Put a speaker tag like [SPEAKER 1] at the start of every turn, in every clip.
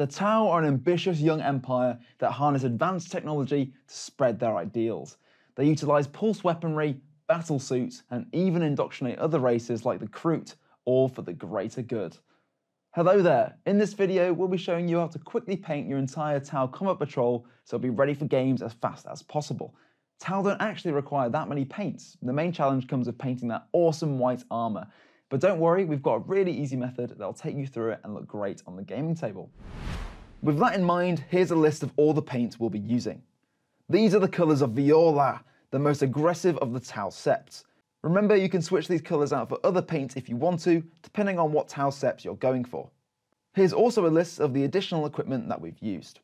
[SPEAKER 1] The Tau are an ambitious young empire that harness advanced technology to spread their ideals. They utilise pulse weaponry, battlesuits, and even indoctrinate other races like the Kroot, all for the greater good. Hello there, in this video we'll be showing you how to quickly paint your entire Tau combat patrol so it'll be ready for games as fast as possible. Tau don't actually require that many paints. The main challenge comes with painting that awesome white armour. But don't worry, we've got a really easy method that'll take you through it and look great on the gaming table. With that in mind, here's a list of all the paints we'll be using. These are the colours of Viola, the most aggressive of the Tau septs. Remember, you can switch these colours out for other paints if you want to, depending on what Tau septs you're going for. Here's also a list of the additional equipment that we've used.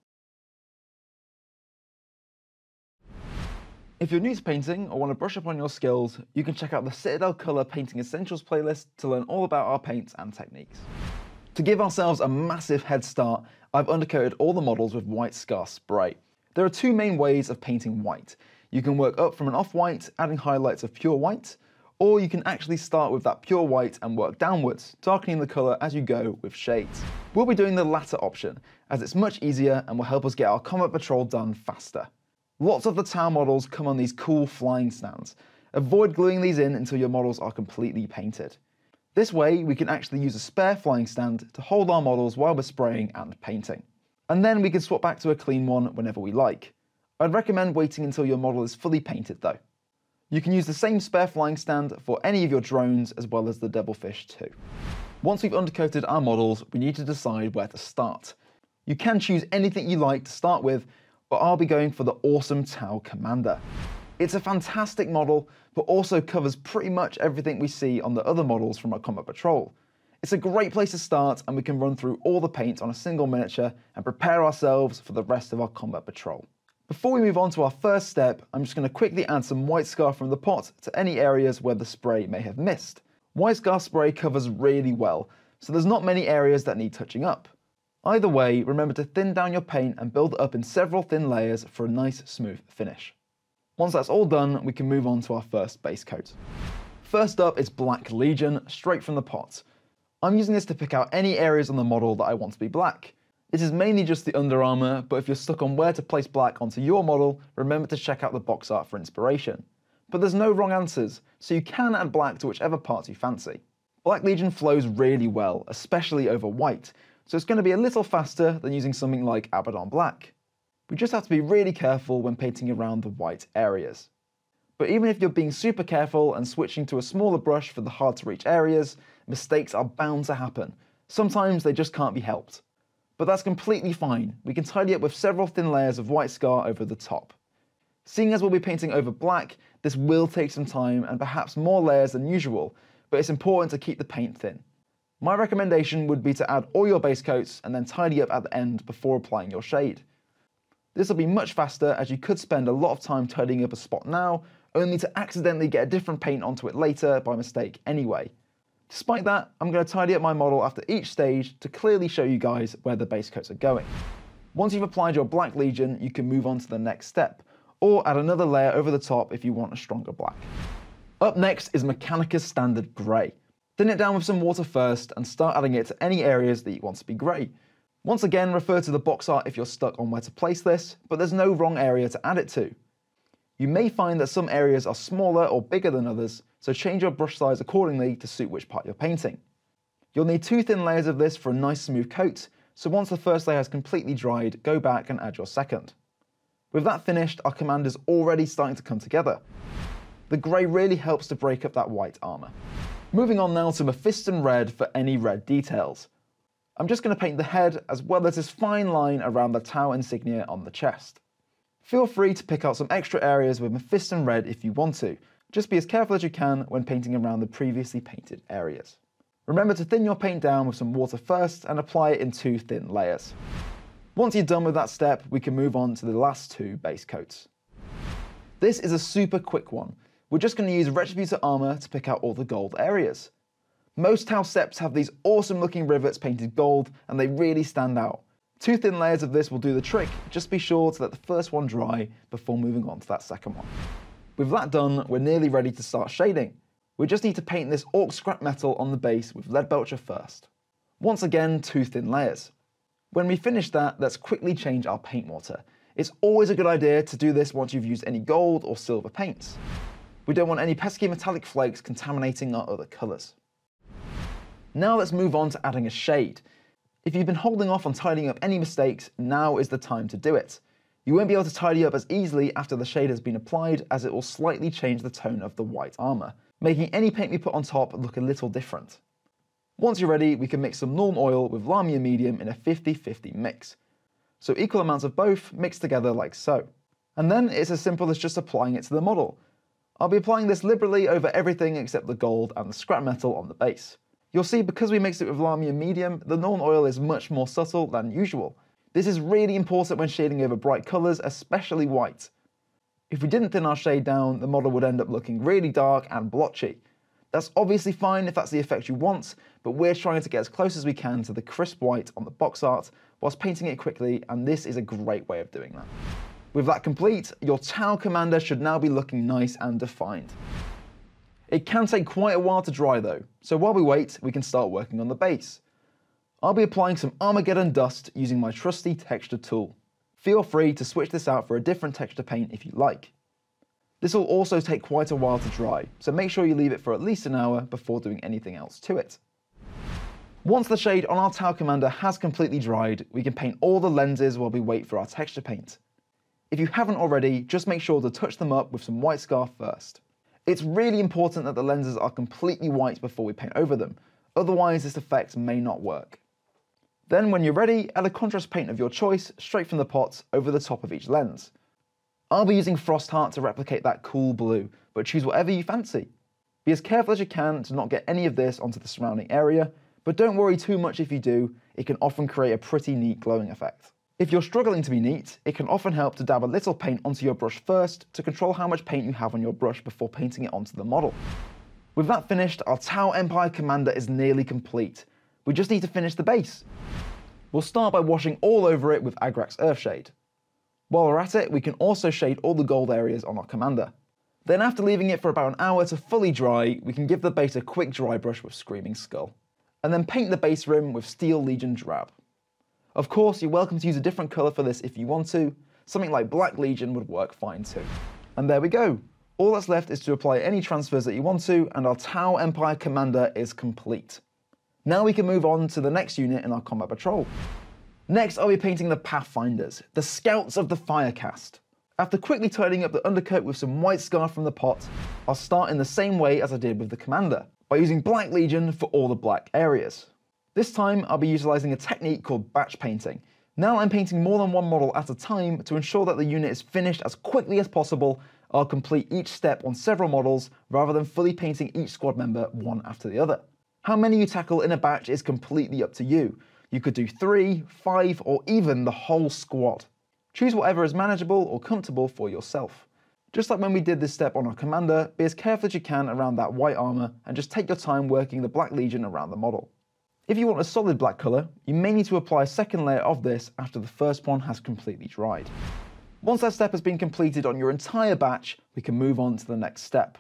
[SPEAKER 1] If you're new to painting or want to brush up on your skills, you can check out the Citadel Colour Painting Essentials playlist to learn all about our paints and techniques. To give ourselves a massive head start, I've undercoated all the models with white scar spray. There are two main ways of painting white. You can work up from an off-white, adding highlights of pure white, or you can actually start with that pure white and work downwards, darkening the colour as you go with shades. We'll be doing the latter option, as it's much easier and will help us get our combat patrol done faster. Lots of the Tau models come on these cool flying stands. Avoid gluing these in until your models are completely painted. This way we can actually use a spare flying stand to hold our models while we're spraying and painting. And then we can swap back to a clean one whenever we like. I'd recommend waiting until your model is fully painted though. You can use the same spare flying stand for any of your drones as well as the Devilfish too. Once we've undercoated our models, we need to decide where to start. You can choose anything you like to start with, but I'll be going for the awesome Tau Commander. It's a fantastic model, but also covers pretty much everything we see on the other models from our combat patrol. It's a great place to start, and we can run through all the paints on a single miniature and prepare ourselves for the rest of our combat patrol. Before we move on to our first step, I'm just going to quickly add some white scar from the pot to any areas where the spray may have missed. White scar spray covers really well, so there's not many areas that need touching up. Either way, remember to thin down your paint and build it up in several thin layers for a nice smooth finish. Once that's all done, we can move on to our first base coat. First up is Black Legion, straight from the pot. I'm using this to pick out any areas on the model that I want to be black. This is mainly just the under armour, but if you're stuck on where to place black onto your model, remember to check out the box art for inspiration. But there's no wrong answers, so you can add black to whichever parts you fancy. Black Legion flows really well, especially over white, so it's going to be a little faster than using something like Abaddon Black. We just have to be really careful when painting around the white areas. But even if you're being super careful and switching to a smaller brush for the hard to reach areas, mistakes are bound to happen. Sometimes they just can't be helped. But that's completely fine. We can tidy up with several thin layers of white scar over the top. Seeing as we'll be painting over black, this will take some time and perhaps more layers than usual, but it's important to keep the paint thin. My recommendation would be to add all your base coats and then tidy up at the end before applying your shade. This will be much faster, as you could spend a lot of time tidying up a spot now, only to accidentally get a different paint onto it later by mistake anyway. Despite that, I'm going to tidy up my model after each stage to clearly show you guys where the base coats are going. Once you've applied your Black Legion, you can move on to the next step, or add another layer over the top if you want a stronger black. Up next is Mechanicus Standard Grey. Thin it down with some water first and start adding it to any areas that you want to be grey. Once again, refer to the box art if you're stuck on where to place this, but there's no wrong area to add it to. You may find that some areas are smaller or bigger than others, so change your brush size accordingly to suit which part you're painting. You'll need 2 thin layers of this for a nice smooth coat, so once the first layer has completely dried, go back and add your second. With that finished, our command is already starting to come together. The grey really helps to break up that white armour. Moving on now to Mephiston Red for any red details. I'm just going to paint the head as well as this fine line around the Tau insignia on the chest. Feel free to pick out some extra areas with Mephiston Red if you want to. Just be as careful as you can when painting around the previously painted areas. Remember to thin your paint down with some water first and apply it in 2 thin layers. Once you're done with that step, we can move on to the last 2 base coats. This is a super quick one. We're just going to use Retributor Armour to pick out all the gold areas. Most Tau septs have these awesome looking rivets painted gold, and they really stand out. 2 thin layers of this will do the trick, just be sure to let the first one dry before moving on to that second one. With that done, we're nearly ready to start shading. We just need to paint this orc scrap metal on the base with Leadbelcher first. Once again, 2 thin layers. When we finish that, let's quickly change our paint water. It's always a good idea to do this once you've used any gold or silver paints. We don't want any pesky metallic flakes contaminating our other colours. Now let's move on to adding a shade. If you've been holding off on tidying up any mistakes, now is the time to do it. You won't be able to tidy up as easily after the shade has been applied, as it will slightly change the tone of the white armour, making any paint we put on top look a little different. Once you're ready, we can mix some Nuln Oil with Lahmian Medium in a 50-50 mix. So equal amounts of both mixed together like so. And then it's as simple as just applying it to the model. I'll be applying this liberally over everything except the gold and the scrap metal on the base. You'll see because we mixed it with Lahmian Medium, the Nuln Oil is much more subtle than usual. This is really important when shading over bright colours, especially white. If we didn't thin our shade down, the model would end up looking really dark and blotchy. That's obviously fine if that's the effect you want, but we're trying to get as close as we can to the crisp white on the box art whilst painting it quickly, and this is a great way of doing that. With that complete, your Tau Commander should now be looking nice and defined. It can take quite a while to dry though, so while we wait, we can start working on the base. I'll be applying some Armageddon Dust using my trusty texture tool. Feel free to switch this out for a different texture paint if you like. This will also take quite a while to dry, so make sure you leave it for at least an hour before doing anything else to it. Once the shade on our Tau Commander has completely dried, we can paint all the lenses while we wait for our texture paint. If you haven't already, just make sure to touch them up with some white scarf first. It's really important that the lenses are completely white before we paint over them, otherwise this effect may not work. Then when you're ready, add a contrast paint of your choice straight from the pot over the top of each lens. I'll be using Frostheart to replicate that cool blue, but choose whatever you fancy. Be as careful as you can to not get any of this onto the surrounding area, but don't worry too much if you do, it can often create a pretty neat glowing effect. If you're struggling to be neat, it can often help to dab a little paint onto your brush first to control how much paint you have on your brush before painting it onto the model. With that finished, our Tau Empire Commander is nearly complete. We just need to finish the base. We'll start by washing all over it with Agrax Earthshade. While we're at it, we can also shade all the gold areas on our Commander. Then after leaving it for about an hour to fully dry, we can give the base a quick dry brush with Screaming Skull. And then paint the base rim with Steel Legion Drab. Of course, you're welcome to use a different colour for this if you want to. Something like Black Legion would work fine too. And there we go. All that's left is to apply any transfers that you want to, and our Tau Empire Commander is complete. Now we can move on to the next unit in our combat patrol. Next, I'll be painting the Pathfinders, the Scouts of the Firecast. After quickly tidying up the undercoat with some white scarf from the pot, I'll start in the same way as I did with the Commander, by using Black Legion for all the black areas. This time, I'll be utilising a technique called batch painting. Now I'm painting more than one model at a time to ensure that the unit is finished as quickly as possible. I'll complete each step on several models rather than fully painting each squad member one after the other. How many you tackle in a batch is completely up to you. You could do 3, 5, or even the whole squad. Choose whatever is manageable or comfortable for yourself. Just like when we did this step on our Commander, be as careful as you can around that white armour and just take your time working the Black Legion around the model. If you want a solid black colour, you may need to apply a second layer of this after the first one has completely dried. Once that step has been completed on your entire batch, we can move on to the next step.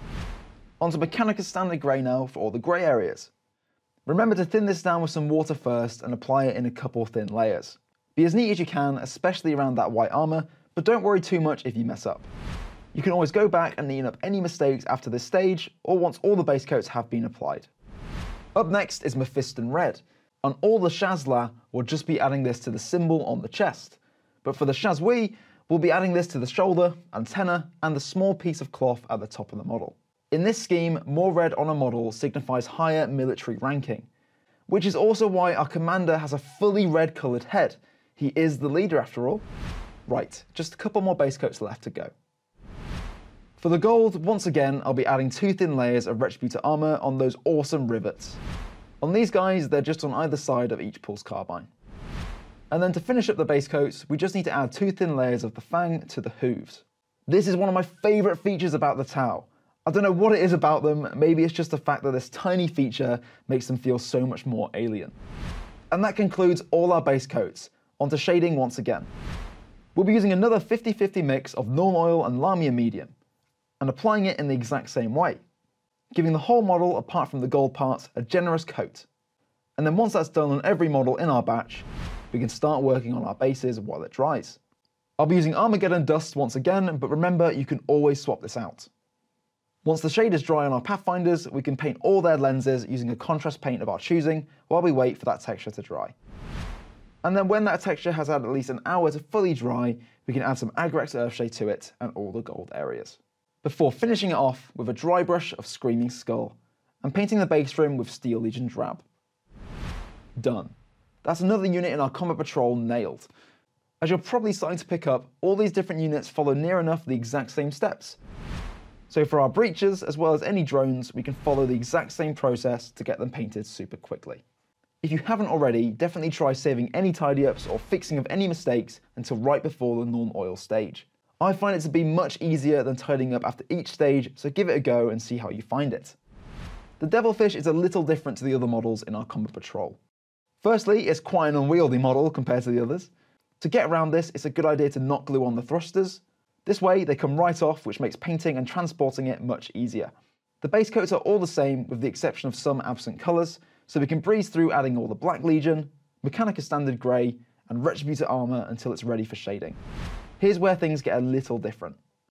[SPEAKER 1] Onto Mechanicus Standard Grey now for all the grey areas. Remember to thin this down with some water first and apply it in a couple thin layers. Be as neat as you can, especially around that white armour, but don't worry too much if you mess up. You can always go back and neaten up any mistakes after this stage, or once all the base coats have been applied. Up next is Mephiston Red. On all the Shazla, we'll just be adding this to the symbol on the chest. But for the Shazwi, we'll be adding this to the shoulder, antenna, and the small piece of cloth at the top of the model. In this scheme, more red on a model signifies higher military ranking, which is also why our Commander has a fully red coloured head. He is the leader after all. Right, just a couple more base coats left to go. For the gold, once again, I'll be adding 2 thin layers of Retributor Armour on those awesome rivets. On these guys, they're just on either side of each pulse carbine. And then to finish up the base coats, we just need to add 2 thin layers of the Fang to the hooves. This is one of my favourite features about the Tau. I don't know what it is about them, maybe it's just the fact that this tiny feature makes them feel so much more alien. And that concludes all our base coats. Onto shading once again. We'll be using another 50-50 mix of Nuln Oil and Lahmian Medium, and applying it in the exact same way, giving the whole model, apart from the gold parts, a generous coat. And then once that's done on every model in our batch, we can start working on our bases while it dries. I'll be using Armageddon Dust once again, but remember you can always swap this out. Once the shade is dry on our Pathfinders, we can paint all their lenses using a contrast paint of our choosing while we wait for that texture to dry. And then when that texture has had at least an hour to fully dry, we can add some Agrax Earthshade to it and all the gold areas, before finishing it off with a dry brush of Screaming Skull and painting the base rim with Steel Legion Drab. Done. That's another unit in our combat patrol nailed. As you're probably starting to pick up, all these different units follow near enough the exact same steps. So for our breaches, as well as any drones, we can follow the exact same process to get them painted super quickly. If you haven't already, definitely try saving any tidy-ups or fixing of any mistakes until right before the Nuln Oil stage. I find it to be much easier than tidying up after each stage, so give it a go and see how you find it. The Devilfish is a little different to the other models in our combat patrol. Firstly, it's quite an unwieldy model compared to the others. To get around this, it's a good idea to not glue on the thrusters. This way, they come right off, which makes painting and transporting it much easier. The base coats are all the same, with the exception of some absent colours, so we can breeze through adding all the Black Legion, Mechanicus Standard Grey, and Retributor Armour until it's ready for shading. Here's where things get a little different.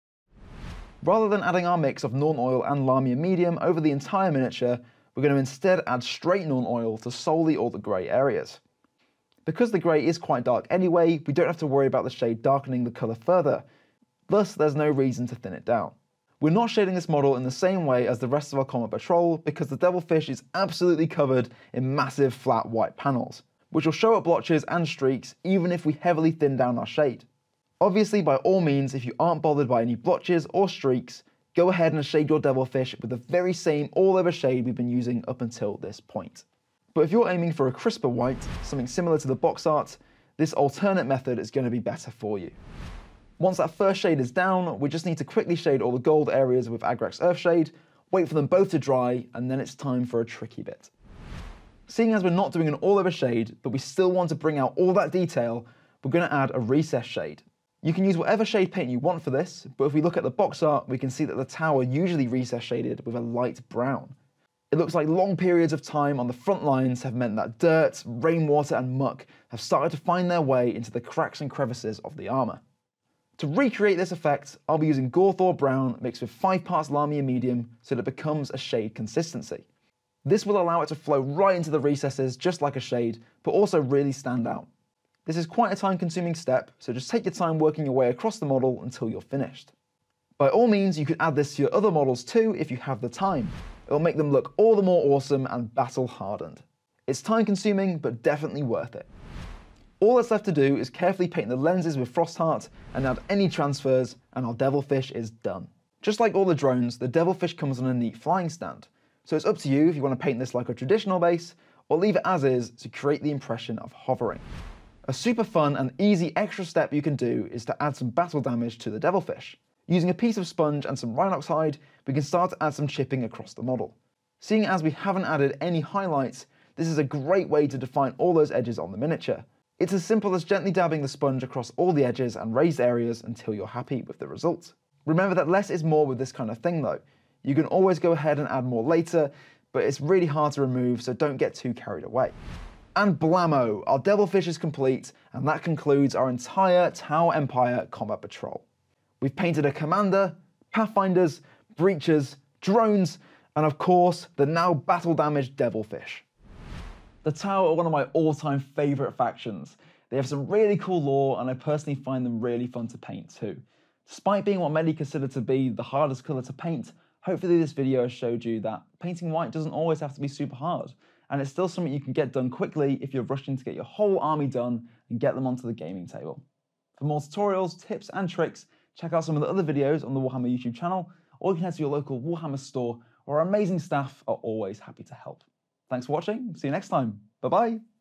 [SPEAKER 1] Rather than adding our mix of Nuln Oil and Lahmian Medium over the entire miniature, we're going to instead add straight Nuln Oil to solely all the grey areas. Because the grey is quite dark anyway, we don't have to worry about the shade darkening the colour further, thus there's no reason to thin it down. We're not shading this model in the same way as the rest of our combat patrol because the Devilfish is absolutely covered in massive flat white panels, which will show up blotches and streaks even if we heavily thin down our shade. Obviously, by all means, if you aren't bothered by any blotches or streaks, go ahead and shade your Devilfish with the very same all-over shade we've been using up until this point. But if you're aiming for a crisper white, something similar to the box art, this alternate method is going to be better for you. Once that first shade is down, we just need to quickly shade all the gold areas with Agrax Earthshade, wait for them both to dry, and then it's time for a tricky bit. Seeing as we're not doing an all-over shade, but we still want to bring out all that detail, we're going to add a recess shade. You can use whatever shade paint you want for this, but if we look at the box art, we can see that the tower usually recess shaded with a light brown. It looks like long periods of time on the front lines have meant that dirt, rainwater and muck have started to find their way into the cracks and crevices of the armour. To recreate this effect, I'll be using Gorthor Brown mixed with 5 parts Lahmian Medium so that it becomes a shade consistency. This will allow it to flow right into the recesses just like a shade, but also really stand out. This is quite a time-consuming step, so just take your time working your way across the model until you're finished. By all means, you could add this to your other models too if you have the time. It'll make them look all the more awesome and battle-hardened. It's time-consuming, but definitely worth it. All that's left to do is carefully paint the lenses with Frostheart and add any transfers, and our Devilfish is done. Just like all the drones, the Devilfish comes on a neat flying stand, so it's up to you if you want to paint this like a traditional base, or leave it as is to create the impression of hovering. A super fun and easy extra step you can do is to add some battle damage to the Devilfish. Using a piece of sponge and some Rhinox hide, we can start to add some chipping across the model. Seeing as we haven't added any highlights, this is a great way to define all those edges on the miniature. It's as simple as gently dabbing the sponge across all the edges and raised areas until you're happy with the result. Remember that less is more with this kind of thing though. You can always go ahead and add more later, but it's really hard to remove, so don't get too carried away. And blammo, our Devilfish is complete, and that concludes our entire Tau Empire combat patrol. We've painted a commander, pathfinders, breachers, drones, and of course, the now battle-damaged Devilfish. The Tau are one of my all-time favourite factions. They have some really cool lore, and I personally find them really fun to paint too. Despite being what many consider to be the hardest colour to paint, hopefully this video has showed you that painting white doesn't always have to be super hard, and it's still something you can get done quickly if you're rushing to get your whole army done and get them onto the gaming table. For more tutorials, tips and tricks, check out some of the other videos on the Warhammer YouTube channel, or you can head to your local Warhammer store, where our amazing staff are always happy to help. Thanks for watching, see you next time, bye bye!